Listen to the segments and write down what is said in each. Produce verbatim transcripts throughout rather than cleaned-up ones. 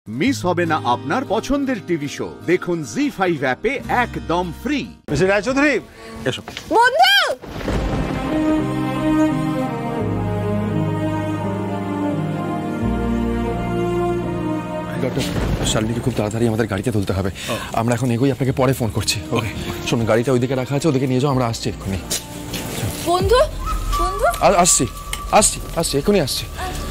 Miss হবে না আপনার পছন্দের টিভি শো। দেখুন জি ফাইভ অ্যাপে একদম ফ্রি। মিস্টার চৌধুরী এসো। বন্ধু ডক্টর শালিনীকে খুব তাড়াতাড়ি আমাদের গাড়িতে তুলতে হবে। আমরা এখন এগোই, আপনাকে পরে ফোন করছি। ওকে শুনুন, গাড়িটা ওইদিকে রাখা আছে, ওদিকে নিয়ে যাও, আমরা আসছি এক্ষুনি। বন্ধু বন্ধু আসছি আসছি আসছি এক্ষুনি আসছি।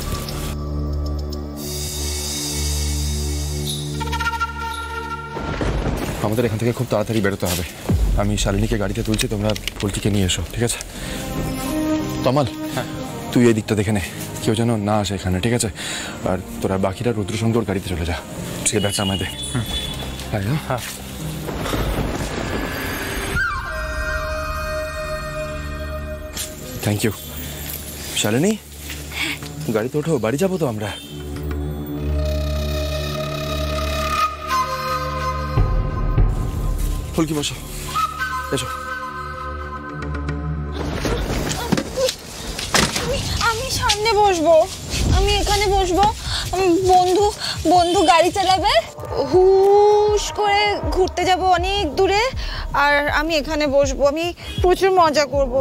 আমাদের এখান থেকে খুব তাড়াতাড়ি বেরোতে হবে। আমি শালিনীকে গাড়িতে তুলছি, তোমরা ফুলকিকে নিয়ে এসো, ঠিক আছে? তমাল, হ্যাঁ তুই এই দিকটা দেখে নে, কেউ যেন না আসে এখানে, ঠিক আছে? আর তোরা বাকিরা রুদ্রসুন্দর গাড়িতে চলে যা। সে ব্যাগটা আমায় দে। হ্যাঁ হ্যাঁ থ্যাংক ইউ। শালিনী গাড়িতে ওঠো, বাড়ি যাবো তো আমরা। ফুলকি বসো, এসো। আমি সামনে বসবো, আমি এখানে বসবো। বন্ধু বন্ধু গাড়ি চালাবে, হুশ করে ঘুরতে যাব অনেক দূরে, আর আমি এখানে বসবো। আমি প্রচুর মজা করব।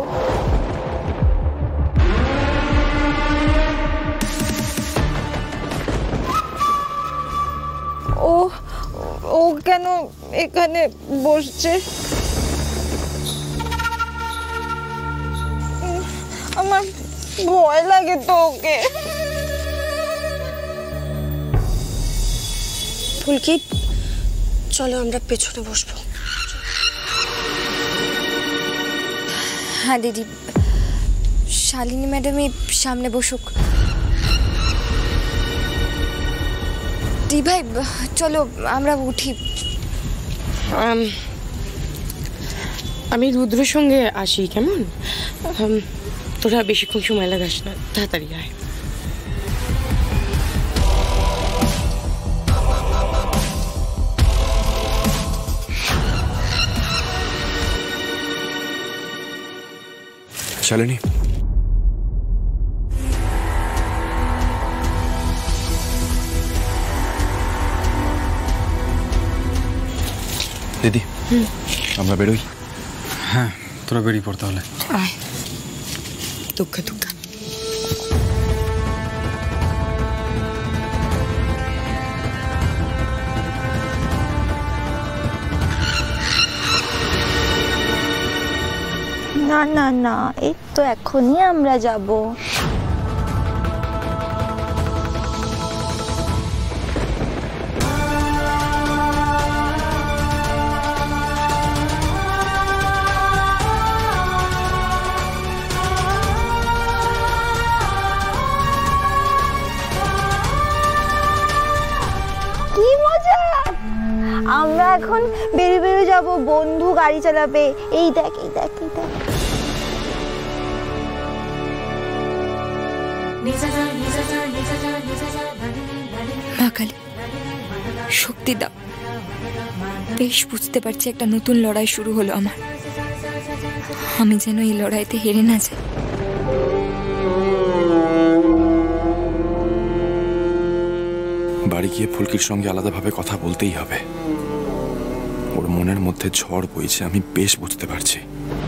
ও ও কেন এখানে বসছে? আমার ভয় লাগে তো ওকে। ফুলকি চলো আমরা পেছনে বসবো। হ্যাঁ দিদি, শালিনী ম্যাডামই সামনে বসুক। দি ভাই চলো আমরা উঠি। আমি রুদ্রের সঙ্গে আসি, কেমন? তোরা বেশিক্ষণ সময় লাগাস না, তাড়াতাড়ি আয়। শালিনী দিদি, আমরা বেরোই। হ্যাঁ তোরা বেরিয়ে পড় তাহলে। আয় দুঃখে দুঃখ। না না না, এই তো এখনই আমরা যাব। কি মজা! আমরা এখন বেরিয়ে বেরিয়ে যাব, বন্ধু গাড়ি চালাবে। এই দেখ এই দেখ এই দেখ। মা কালী শক্তি দাও, বেশ বুঝতে পারছি একটা নতুন লড়াই শুরু হলো আমার। আমি যেন এই লড়াইতে হেরে না যাই। বাড়ি গিয়ে ফুলকির সঙ্গে আলাদাভাবে কথা বলতেই হবে। ওর মনের মধ্যে ঝড় বইছে, আমি বেশ বুঝতে পারছি।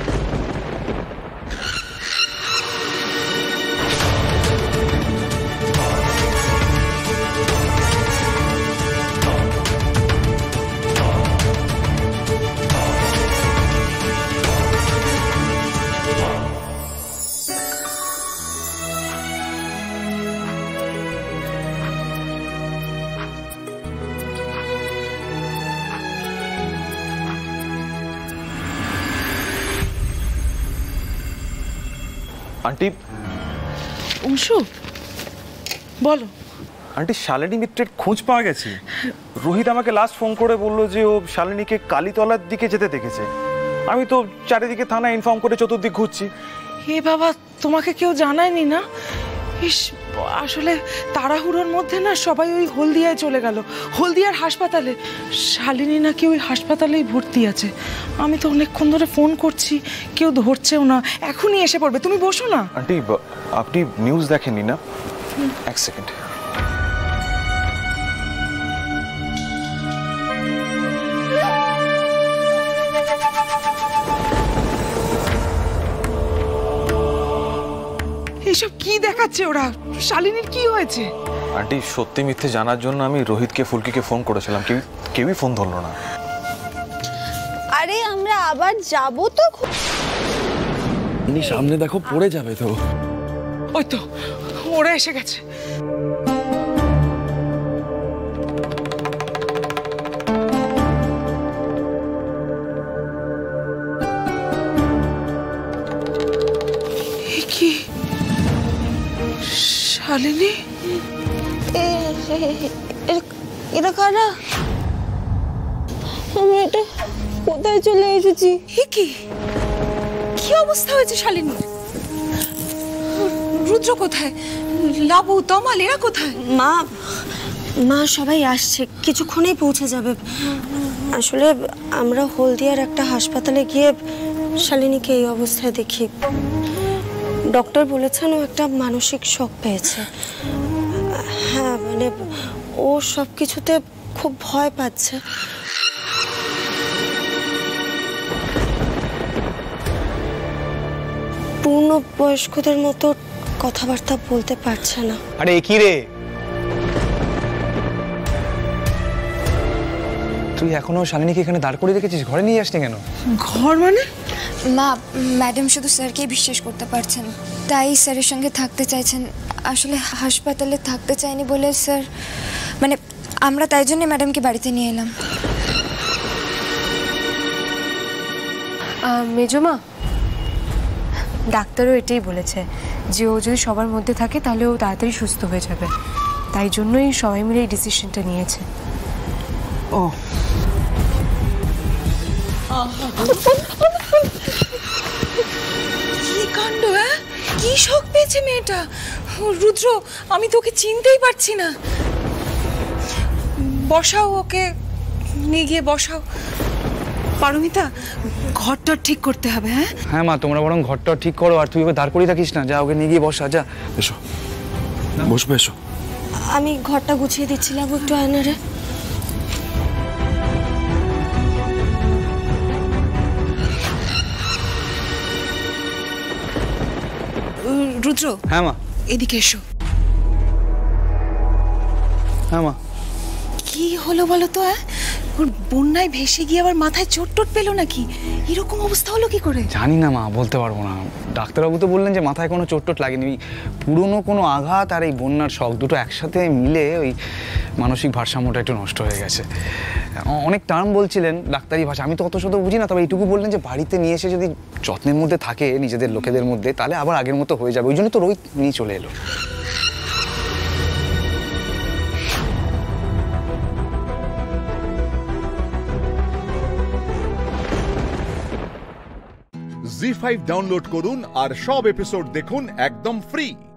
আন্টি অংশু বলো। আন্টি শালিনী মিত্রের খোঁজ পাওয়া গেছে। রোহিত আমাকে লাস্ট ফোন করে বললো যে ও শালিনীকে কালীতলার দিকে যেতে দেখেছে। আমি তো চারিদিকে থানায় ইনফর্ম করে চতুর্দিক ঘুরছি। হে বাবা, তোমাকে কেউ জানায়নি না? ইস, আসলে তাড়াহুড়োর মধ্যে না সবাই ওই হলদিয়ায় চলে গেল, হলদিয়ার হাসপাতালে। শালিনী নাকি ওই হাসপাতালেই ভর্তি আছে। আমি তো অনেকক্ষণ ধরে ফোন করছি, কেউ ধরছেও না। এখনই এসে পড়বে, তুমি বসো না। আন্টি আপনি নিউজ দেখেননি না? এক সেকেন্ড। এসব কি দেখাচ্ছে ওরা? শালিনীর কি হয়েছে? আন্টি সত্যি মিথ্যে জানার জন্য আমি রোহিতকে ফুলকিকে ফোন করেছিলাম, কেউ কেউই ফোন ধরলো না। আরে আমরা আবার যাব তো। সামনে দেখো, পড়ে যাবে তো। ওই তো ওরা এসে গেছে। কি শালিনী? এরা কারা? আমি এটা কোথায় চলে এসেছি? কি কি অবস্থা হয়েছে শালিনীর? রুদ্র কোথায়? লাবু, তমাল এরা কোথায়? মা মা সবাই আসছে, কিছুক্ষণেই পৌঁছে যাবে। আসলে আমরা হলদিয়ার একটা হাসপাতালে গিয়ে শালিনীকে এই অবস্থায় দেখি। ডক্টর বলেছেন ও একটা মানসিক শক পেয়েছে। হ্যাঁ, মানে ও সব কিছুতে খুব ভয় পাচ্ছে। পূর্ণ বয়স্কদের মতো কথাবার্তা বলতে পারছে না। আরে কি রে, তুই এখনো শালিনীকে এখানে দাঁড় করে রেখেছিস? ঘরে নিয়ে আসনি কেন? ঘর মানে? মা, ম্যাডাম শুধু স্যারকেই বিশ্বাস করতে পারছেন, তাই স্যারের সঙ্গে থাকতে চাইছেন। আসলে হাসপাতালে থাকতে চাইনি বলে স্যার, মানে আমরা তাই জন্য ম্যাডামকে বাড়িতে নিয়ে এলাম। মেজমা, ডাক্তারও এটাই বলেছে যে ও যদি সবার মধ্যে থাকে তাহলে ও তাড়াতাড়ি সুস্থ হয়ে যাবে, তাই জন্যই সবাই মিলে এই ডিসিশনটা নিয়েছে। ও কি কাণ্ড! হ্যাঁ, কি শখ পেয়েছে মেয়েটা। রুদ্র, আমি তোকে চিনতেই পারছি না। বসাও, ওকে নিয়ে গিয়ে বসাও। পারমিতা, ঘরটা ঠিক করতে হবে। হ্যাঁ হ্যাঁ মা, তোমরা বরং ঘরটা ঠিক করো, আর তুই ওকে দাঁড় করিয়ে থাকিস না। যা, ওকে নিয়ে গিয়ে বসা যা। এসো, বসবে, এসো। আমি ঘরটা গুছিয়ে দিচ্ছিলাম, একটু আয়না রে। রুদ্র, হ্যাঁ মা। এদিকে এসো। হ্যাঁ মা। কি হলো বলো তো? হ্যাঁ, ওর বন্যায় ভেসে গিয়ে আবার মাথায় চোট টোট পেলো নাকি? এরকম অবস্থা হলো কি করে? জানি না মা, বলতে পারবো না। ডাক্তারবাবু তো বললেন যে মাথায় কোনো চোট টোট লাগেনি, পুরনো কোনো আঘাত আর এই বন্যার শখ দুটো একসাথে মিলে ওই মানসিক ভারসাম্যটা একটু নষ্ট হয়ে গেছে। অনেক টার্ম বলছিলেন ডাক্তারি ভাষা, আমি তো অত শত বুঝি না, তবে এইটুকু বললেন যে বাড়িতে নিয়ে এসে যদি যত্নের মধ্যে থাকে নিজেদের লোকেদের মধ্যে, তাহলে আবার আগের মতো হয়ে যাবে। ওই জন্য তো রোহিত নিয়ে চলে এলো। জি ফাইভ ডাউনলোড করুন আর সব এপিসোড দেখুন একদম ফ্রি।